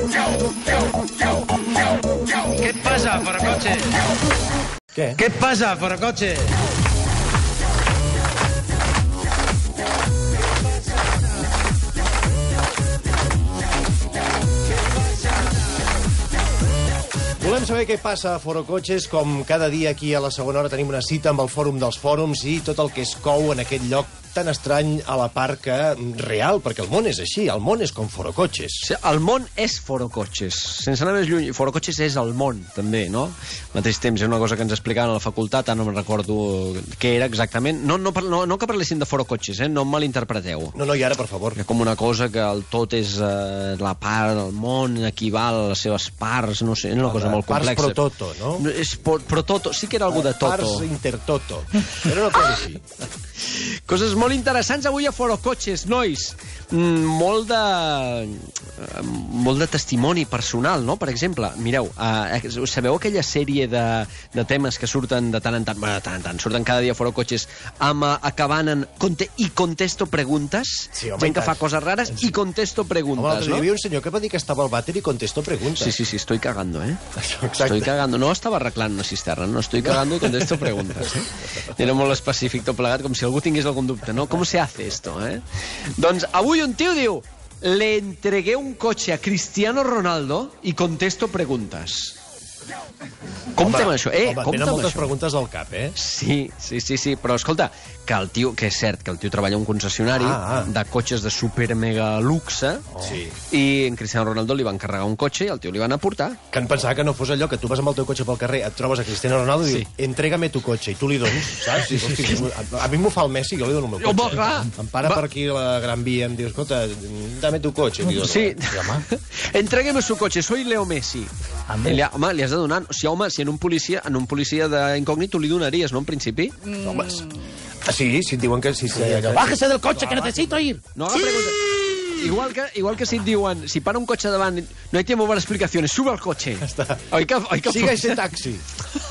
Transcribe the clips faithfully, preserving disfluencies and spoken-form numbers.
¿Qué pasa, forocoche? Què? ¿Qué pasa, forocoche? Volem saber què passa a Forocotxes, com cada dia aquí a la segona hora tenim una cita amb el Fòrum dels Fòrums i tot el que es cou en aquest lloc tan estrany a la part que real, perquè el món és així, el món és com Forocotxes. Sí, el món és Forocotxes. Sense anar més lluny, Forocotxes és el món, també, no? Al mateix temps, és una cosa que ens explicaven a la facultat, ara no me'n recordo què era exactament. No, no, no, no que parlessin de Forocotxes, eh? No em malinterpreteu. No, no, i ara, per favor. És com una cosa que el tot és eh, la part del món, equival a les seves parts, no sé, és una cosa molt complexa. Parts pro toto, no? no és pro, pro toto, sí que era algú de toto. Parts intertoto. Era una cosa així. Coses molt interessants avui a Forocotxes, nois. Mm, molt de... molt de testimoni personal, no? Per exemple, mireu, eh, sabeu aquella sèrie de, de temes que surten de tant en tant, bueno, de tant en tant, surten cada dia a Forocotxes, amb uh, acabant en conte i contesto preguntes? Sí, home, gent que fa coses rares i contesto preguntes, home, no? Hi havia un senyor que va dir que estava al vàter i contesto preguntes. Sí, sí, sí, estoy cagando, eh? Exacte. Estoy cagando. No estava arreglant una cisterna, no estoy cagando y contesto preguntes. Eh? Era molt específic tot plegat, com si algú tingués algun dubte, no? Com se hace esto, eh? Doncs avui un tio diu: le entregué un cotxe a Cristiano Ronaldo y contesto preguntas. Compta'm això, eh? Home, Compta'm tenen moltes això. preguntes al cap, eh? Sí, sí, sí, sí, però escolta, que el tio, que és cert, que el tio treballa a un concessionari Ah, ah. de cotxes de super mega luxe, Sí. i en Cristiano Ronaldo li van carregar un cotxe i el tio li van aportar. Que en pensava que no fos allò, que tu vas amb el teu cotxe pel carrer, et trobes a Cristiano Ronaldo i Sí. dius, entrégame tu cotxe, i tu li dones, saps? Sí, sí, sí. A, a mi m'ho fa el Messi, jo li dono el meu Home, cotxe. clar. Em para Va. per aquí a la Gran Via, em diu, escolta, dame tu cotxe. I li dono. Sí. Home. Entrégueme su coche, soy Leo Messi. Ande. Li, ha- home, li has de donar... O sigui, home, si en un policia, en un policia d'incògnit tu li donaries, no, en principi? Home, ah, sí, si et diuen que... Sí, sí, allò. Bájese del coche, que necesito ir. No haga preguntas. Igual que, igual que si et diuen, si para un cotxe davant, no hay tiempo para explicaciones, sube al coche. Està. Oi que, oi que Siga ese taxi.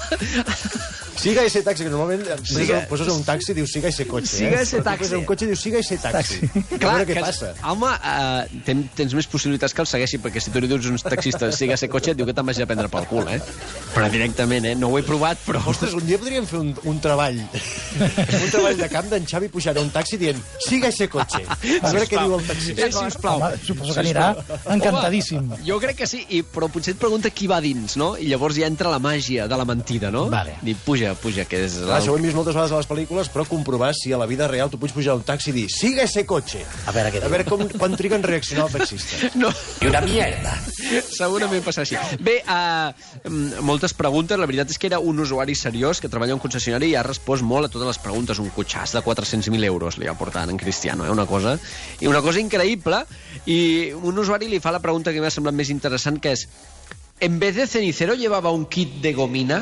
Siga ese taxi, que normalment Siga- siga... poses un taxi i dius siga ese cotxe. Siga eh? ese Però tu taxi. poses un cotxe i dius siga ese taxi. A Clar, veure què que, passa. home, uh, ten, tens més possibilitats que el segueixi, perquè si tu li dius a un taxista siga ese cotxe, et diu que te'n vagi a prendre pel cul, eh? Però directament, eh? No ho he provat, però... Ostres, un dia podríem fer un, un treball. Un treball de camp d'en Xavi pujar a un taxi dient siga ese cotxe. A veure què diu el taxista. Eh, sisplau. Home, suposo que anirà encantadíssim. Home, jo crec que sí, i, però potser et pregunta qui va dins, no? I llavors ja entra la màgia de la mentida, no? Vale. Dic, puja, puja, que és... Clar, això ho hem vist moltes vegades a les pel·lícules, però comprovar si a la vida real tu pots pujar a un taxi i dir siga ese cotxe. A veure què A veure com, quan triguen a reaccionar el taxista. No, I una mierda. segurament passarà així. Bé, uh, moltes preguntes. La veritat és que era un usuari seriós que treballa en un concessionari i ha respost molt a totes les preguntes. Un cotxàs de quatre-cents mil euros li ha portat en Cristiano, eh? Una cosa, i una cosa increïble. I un usuari li fa la pregunta que m'ha semblat més interessant, que és: en vez de cenicero llevaba un kit de gomina?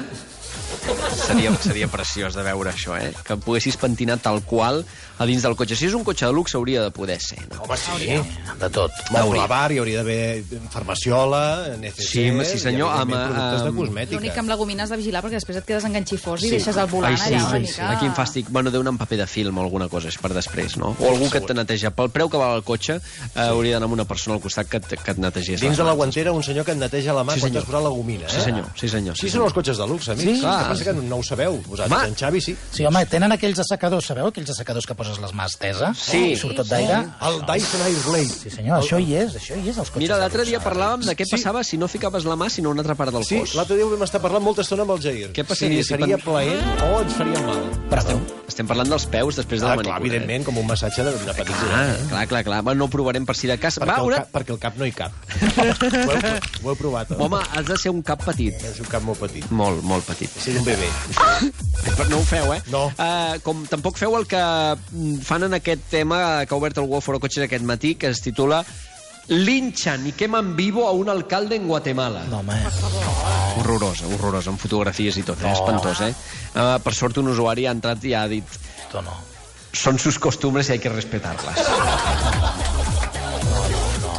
Seria, seria preciós de veure això, eh? Que poguessis pentinar tal qual a dins del cotxe. Si és un cotxe de luxe, hauria de poder ser, no? Home, sí. De tot. Molt clavar, hi hauria d'haver farmaciola, N C C... Sí, sí, senyor, i, amb, evidentment, productes de amb- cosmètica. L'únic que amb la gomina has de vigilar perquè després et quedes enganxifós i Sí. deixes el volant Ai, sí, allà una sí, mica... sí. Ai, quin fàstic. Bueno, deu anar amb paper de film o alguna cosa, és per després, no? O algú que et neteja. Pel preu que val el cotxe, eh, hauria d'anar amb una persona al costat que et, que et netegés. Dins les de la mans. guantera, un senyor que et neteja la mà Sí, quan senyor. t'has posat la gomina, eh? Sí, senyor, sí, senyor. Sí, són els cotxes de luxe, amics. Sí, El clar. que passa que no ho sabeu. Vosaltres, Home. en Xavi, sí. Sí, home, tenen aquells assecadors, sabeu? Aquells assecadors que poses les mà estesa. Sí. I surt tot d'aire. El Dyson Airblade. Sí, senyor, això hi és, això hi és, els cotxes Mira, de l'altre luxe. dia parlàvem de què passava si no ficaves la mà, sinó una altra part del Sí, cos. l'altre dia ho vam estar parlant molta estona amb el Jair. Què passaria si si seria pen- plaent o ens faríem mal? Perdó. Estem parlant dels peus després de la Ah, manicura. clar, evidentment, com un massatge de, de petit. Ah, clar, clar, clar. Bueno, no ho provarem per si de cas. Perquè, Va, el una... cap, perquè el cap no hi cap. ho, heu, ho heu provat, no? Home, has de ser un cap petit. És un cap molt petit. Molt, molt petit. Sí, un bebè. Però no ho feu, eh? No. Uh, com tampoc feu el que mm, fan en aquest tema que ha obert el World Foro Cotxes aquest matí, que es titula Linchan y queman vivo a un alcalde en Guatemala. No, home. Horrorosa, horrorosa, amb fotografies i tot, eh? Espantós, eh? Uh, per sort un usuari ha entrat i ha dit Esto no. son sus costumbres y hay que respetarlas.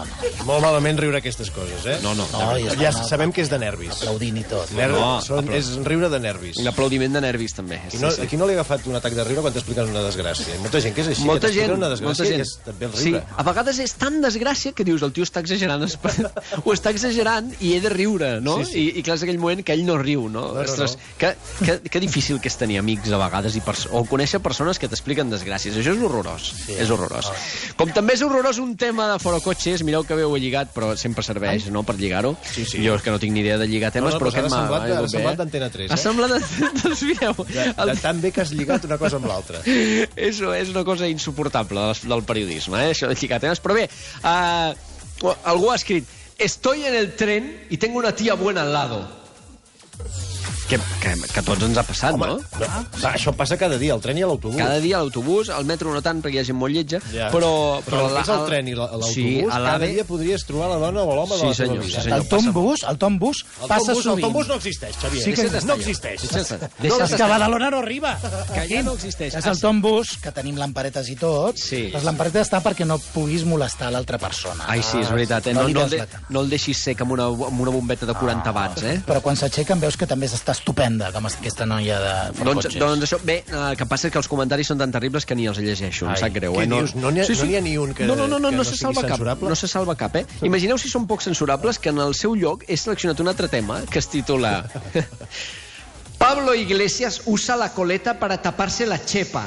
Molt malament riure aquestes coses, eh? No, no. No, i Ja estan sabem que és de nervis. aplaudint i tot. Ner No, són, aplau- és riure de nervis. Un aplaudiment de nervis, també. I no, aquí no li ha agafat un atac de riure quan t'expliques una desgràcia. Hi ha molta gent que és així, Molta que t'explica gent, una molta desgràcia gent. i és també el Sí, riure. a vegades és tan desgràcia que dius, el tio està exagerant, es- ho està exagerant i he de riure, no? Sí, sí. I, I clar, és aquell moment que ell no riu, no? No, no, Ostres, no. Que, que, que difícil que és tenir amics a vegades i o conèixer persones que t'expliquen desgràcies. Això és horrorós, sí, és horrorós. Com també és horrorós un tema de forocotxes, mireu que bé ho he lligat, però sempre serveix, no?, per lligar-ho. Sí, sí. Jo és que no tinc ni idea de lligar temes, No, no, però però aquest ara m'ha semblat de- m'ha ara igut bé, semblat eh? d'Antena tres, eh? Ha semblat de... Doncs mireu, De, de tan bé que has lligat una cosa amb l'altra. és, és una cosa insuportable del, del periodisme, eh? Això de lligar temes. Però bé, uh, algú ha escrit: estoy en el tren y tengo una tía buena al lado. Que, que, que a tots ens ha passat, Home, no? no, va, això passa cada dia, al tren i a l'autobús. Cada dia a l'autobús, al metro no tant, perquè hi ha gent molt lletja, Ja. però... Però la- és el tren i la- l'autobús, sí, a cada l'AVE dia podries trobar la dona o l'home Sí, de la teva senyor, vida. sí, senyor. El Tom Bus, el Tom Bus El passa autobús, el sovint. autobús no existeix, Xavier. Sí que no existeix. existeix. Deixa't, No, deixa't és que a Badalona no arriba. Que ja no existeix. És el Tom Bus, que tenim lamparetes i tot. Sí. Les lamparetes estan perquè no puguis molestar l'altra persona. Ai, sí, és veritat, eh? No No, li no, el veus de, la cara. no el deixis sec amb una, amb una bombeta de quaranta watts, eh? Però quan s'aixequen veus que també està estupenda, com aquesta noia de Doncs, forcotxes. doncs això, bé, el que passa és que els comentaris són tan terribles que ni els llegeixo, em Ai, sap greu. què eh? dius? No n'hi ha- no n'hi ha ni un que- no, no, no, no, que no no se sigui salva cap, censurable? no se salva cap, eh? Imagineu si són poc censurables que en el seu lloc he seleccionat un altre tema que es titula Pablo Iglesias usa la coleta para taparse la chepa.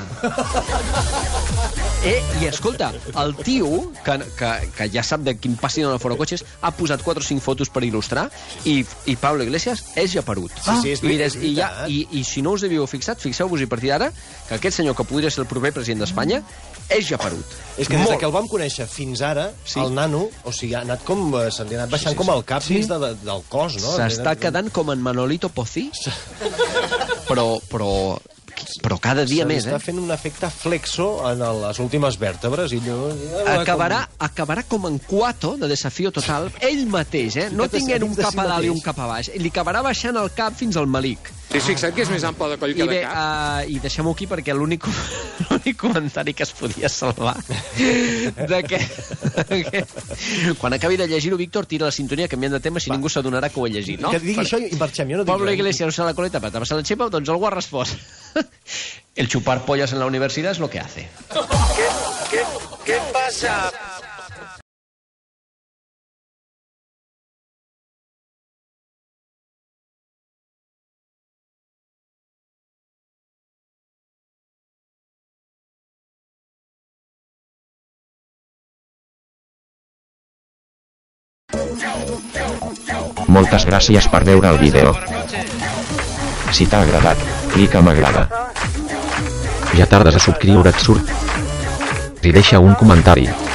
Eh, i escolta, el tio, que, que, que ja sap de quin passi en el forocotxes, ha posat quatre o cinc fotos per il·lustrar i, i Pablo Iglesias és japerut. Sí, sí, és I, veritat, des, és i, ja, veritat. i, I si no us havíeu fixat, fixeu-vos-hi a partir d'ara que aquest senyor que podria ser el proper president d'Espanya és japerut. És que des de Molt. que el vam conèixer fins ara, Sí. el nano, o sigui, ha anat com, eh, se li ha anat baixant Sí, sí, com sí. el cap dins de, del cos, no? S'està quedant com en Manolito Pozzi, però, però, però cada dia Se li més, està eh? fent un efecte flexo en el, les últimes vèrtebres i allò... Acabarà, acabarà com en Cuato, de Desafío Total, ell mateix, eh? No Fica't a tinguent un dins de cap si a dalt i mateix. un cap a baix. Li acabarà baixant el cap fins al malic. T'has fixat que és més ample de coll que I de bé, cap? uh, i deixem-ho aquí perquè l'únic l'únic comentari que es podia salvar de que, que quan acabi de llegir-ho, Víctor, tira la sintonia canviant de tema si ningú s'adonarà que ho he llegit, no? Que digui això i marxem, jo no dic Pablo res. Iglesias usa la coleta para taparse la chepa, doncs algú ha respost. El chupar pollas en la universidad es lo que hace. ¿Qué pasa? Moltes gràcies per veure el vídeo. Si t'ha agradat, clica m'agrada. Ja tardes a subscriure't surt. I deixa un comentari.